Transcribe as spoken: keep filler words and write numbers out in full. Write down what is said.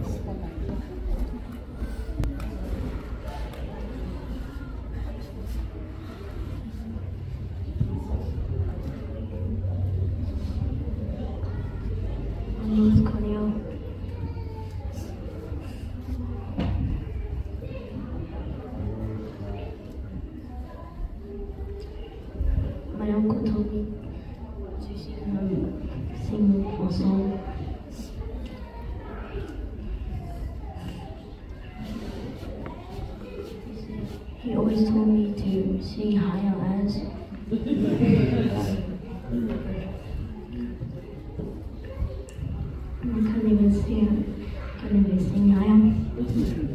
My uncle told me to um, sing a song. He always told me to sing higher as. I can't even sing. Can't even sing higher.